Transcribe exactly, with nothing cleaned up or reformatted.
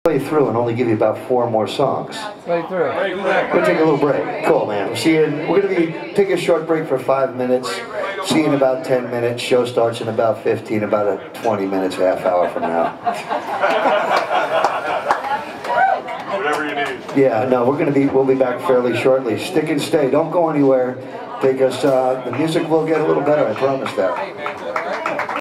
play through and only give you about four more songs. Play through. We'll take a little break. Cool, man. See you. In, we're gonna be take a short break for five minutes. See you in about ten minutes. Show starts in about fifteen. About a twenty minutes, half hour from now. Whatever you need. Yeah, no, we're gonna be. We'll be back fairly shortly. Stick and stay. Don't go anywhere. Because uh, the music will get a little better. I promise that.